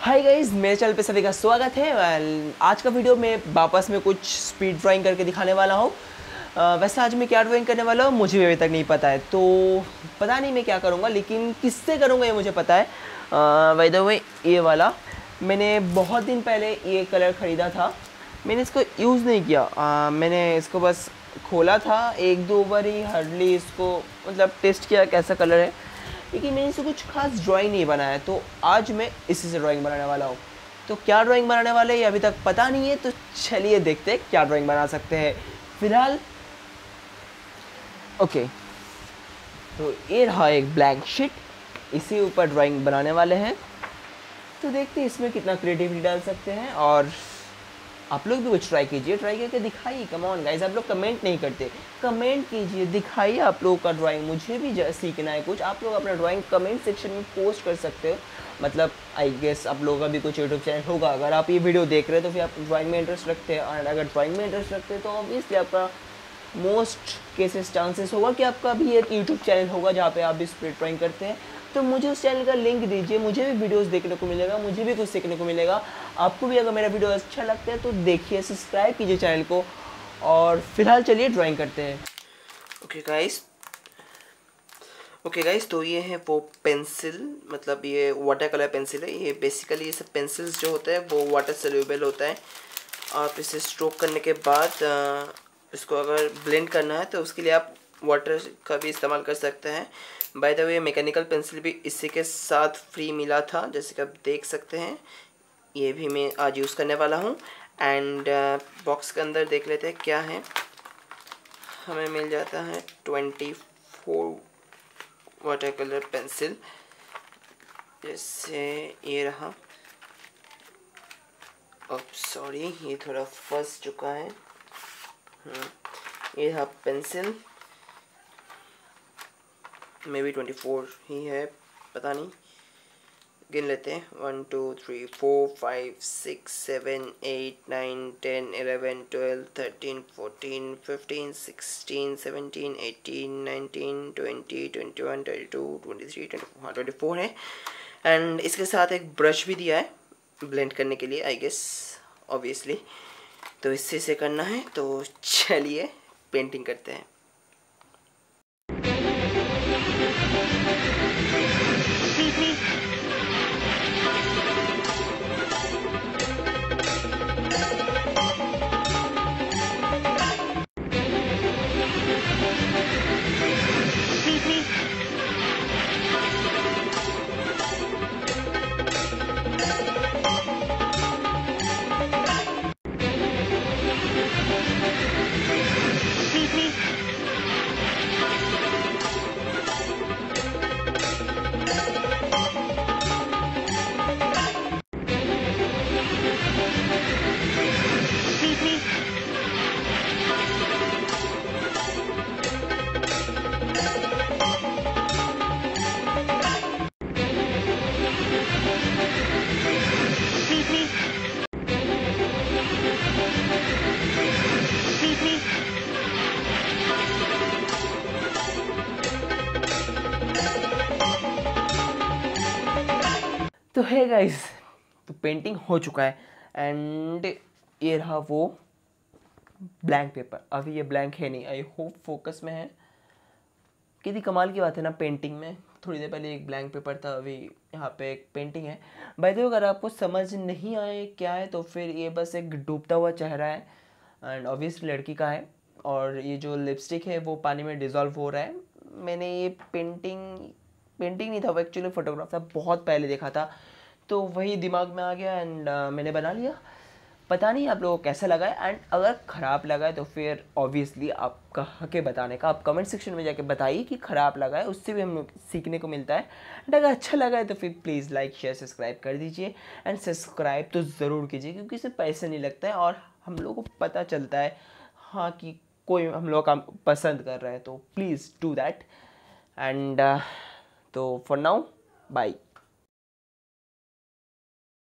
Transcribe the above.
Hi guys, मेरे channel पे सभी का स्वागत है। आज का वीडियो में वापस में कुछ स्पीड ड्राइंग करके दिखाने वाला हूँ। वैसे आज मैं क्या ड्राइंग करने वाला हूँ मुझे भी अभी तक नहीं पता है, तो पता नहीं मैं क्या करूँगा, लेकिन किससे करूँगा ये मुझे पता है। बाय द वे ये वाला मैंने बहुत दिन पहले ये कलर ख़रीदा था। मैंने इसको यूज़ नहीं किया, मैंने इसको बस खोला था एक दो बार ही, हार्डली इसको मतलब टेस्ट किया कैसा कलर है, लेकिन मैंने इसे कुछ खास ड्राइंग नहीं बनाया। तो आज मैं इसी से ड्राइंग बनाने वाला हूँ। तो क्या ड्राइंग बनाने वाले ये अभी तक पता नहीं है, तो चलिए देखते हैं क्या ड्राइंग बना सकते हैं फिलहाल। ओके, तो ये रहा एक ब्लैंक शीट, इसी ऊपर ड्राइंग बनाने वाले हैं। तो देखते हैं इसमें कितना क्रिएटिविटी डाल सकते हैं, और आप लोग भी कुछ ट्राई कीजिए, ट्राई करके दिखाइए। कम ऑन गाइस, आप लोग कमेंट नहीं करते, कमेंट कीजिए, दिखाइए आप लोगों का ड्राइंग। मुझे भी सीखना है कुछ। आप लोग अपना ड्राइंग कमेंट सेक्शन में पोस्ट कर सकते हो। मतलब आई गेस आप लोगों का भी कुछ यूट्यूब चैनल होगा। अगर आप ये वीडियो देख रहे हैं तो फिर आप ड्राइंग में इंटरेस्ट रखते हैं, और अगर ड्राइंग में इंटरेस्ट रखते हैं तो ऑब्वियसली आपका मोस्ट केसेस चांसेस होगा कि आपका भी एक यूट्यूब चैनल होगा जहाँ पे आप भी स्पीड ड्राइंग करते हैं। तो मुझे उस चैनल का लिंक दीजिए, मुझे भी वीडियोस देखने को मिलेगा, मुझे भी कुछ सीखने को मिलेगा। आपको भी अगर मेरा वीडियो अच्छा लगता है तो देखिए, सब्सक्राइब कीजिए चैनल को। और फिलहाल चलिए ड्राइंग करते हैं। ओके गाइस, तो ये है वो पेंसिल, मतलब ये वाटर कलर पेंसिल है। ये बेसिकली ये सब पेंसिल्स जो होते हैं वो वाटर सोल्यूबल होता है। आप इसे स्ट्रोक करने के बाद इसको अगर ब्लेंड करना है तो उसके लिए आप वाटर का भी इस्तेमाल कर सकते हैं। By the way mechanical pencil भी इसी के साथ फ्री मिला था, जैसे कि आप देख सकते हैं। ये भी मैं आज यूज़ करने वाला हूँ। एंड बॉक्स के अंदर देख लेते हैं क्या है। हमें मिल जाता है 24 वाटर कलर पेंसिल, जैसे ये रहा। अब सॉरी, ये थोड़ा फंस चुका है। ये रहा पेंसिल, मे बी 24 ही है, पता नहीं। गिन लेते हैं 1 2 3 4 5 6 7 8 9 10 11 12 13 14 15 16 17 18 19 20 21 22 23 24 है। एंड इसके साथ एक ब्रश भी दिया है ब्लेंड करने के लिए, आई गेस ऑब्वियसली। तो इससे से करना है, तो चलिए पेंटिंग करते हैं। तो है गाइस, तो पेंटिंग हो चुका है। एंड ये रहा वो ब्लैंक पेपर। अभी ये ब्लैंक है नहीं, आई होप फोकस में है। कितनी कमाल की बात है ना पेंटिंग में। थोड़ी देर पहले एक ब्लैंक पेपर था, अभी यहाँ पे एक पेंटिंग है। बाय द वे अगर आपको समझ नहीं आए क्या है, तो फिर ये बस एक डूबता हुआ चेहरा है, एंड ऑब्वियसली लड़की का है। और ये जो लिपस्टिक है वो पानी में डिज़ोल्व हो रहा है। मैंने ये पेंटिंग नहीं था, वो एक्चुअली फोटोग्राफ था, बहुत पहले देखा था, तो वही दिमाग में आ गया एंड मैंने बना लिया। पता नहीं आप लोगों को कैसा लगा है, एंड अगर ख़राब लगा है तो फिर ऑब्वियसली आपका हक है बताने का। आप कमेंट सेक्शन में जाके बताइए कि ख़राब लगा है, उससे भी हम लोग सीखने को मिलता है। एंड अगर अच्छा लगा है तो फिर प्लीज़ लाइक शेयर सब्सक्राइब कर दीजिए। एंड सब्सक्राइब तो ज़रूर कीजिए, क्योंकि इससे पैसे नहीं लगता है और हम लोगों को पता चलता है हाँ कि कोई हम लोग का पसंद कर रहा है। तो प्लीज़ डू दैट। एंड तो फॉर नाउ बाय।